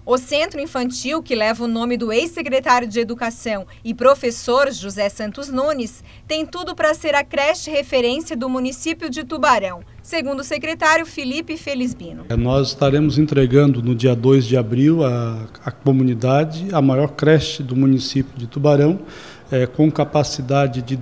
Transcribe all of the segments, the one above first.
O Centro Infantil, que leva o nome do ex-secretário de Educação e professor José Santos Nunes, tem tudo para ser a creche referência do município de Tubarão, segundo o secretário Felipe Felisbino. Nós estaremos entregando no dia 2 de abril à comunidade a maior creche do município de Tubarão, com capacidade de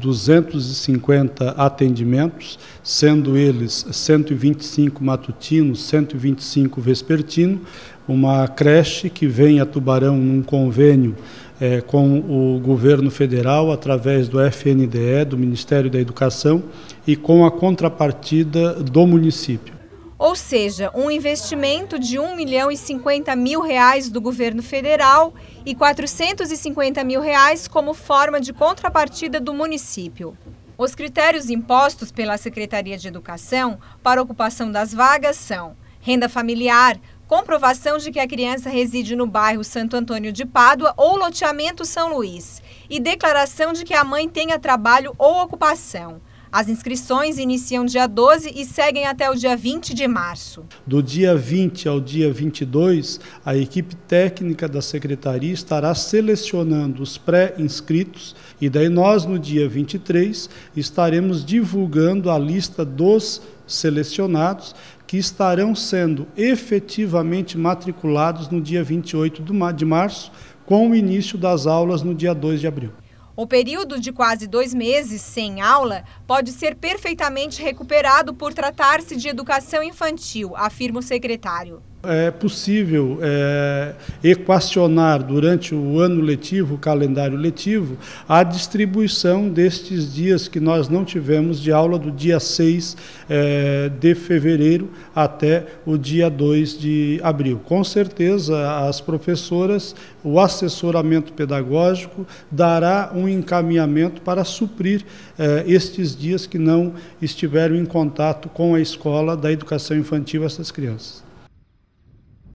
250 atendimentos, sendo eles 125 matutinos, 125 vespertino, uma creche que vem a Tubarão num convênio com o governo federal, através do FNDE, do Ministério da Educação, e com a contrapartida do município. Ou seja, um investimento de R$1.050.000 do governo federal e R$450.000 como forma de contrapartida do município. Os critérios impostos pela Secretaria de Educação para ocupação das vagas são renda familiar, comprovação de que a criança reside no bairro Santo Antônio de Pádua ou loteamento São Luís e declaração de que a mãe tenha trabalho ou ocupação. As inscrições iniciam dia 12 e seguem até o dia 20 de março. Do dia 20 ao dia 22, a equipe técnica da Secretaria estará selecionando os pré-inscritos e daí nós, no dia 23, estaremos divulgando a lista dos selecionados que estarão sendo efetivamente matriculados no dia 28 de março, com o início das aulas no dia 2 de abril. O período de quase 2 meses sem aula pode ser perfeitamente recuperado por tratar-se de educação infantil, afirma o secretário. É possível equacionar durante o ano letivo, o calendário letivo, a distribuição destes dias que nós não tivemos de aula do dia 6 de fevereiro até o dia 2 de abril. Com certeza, as professoras, o assessoramento pedagógico dará um encaminhamento para suprir estes dias que não estiveram em contato com a escola da educação infantil essas crianças.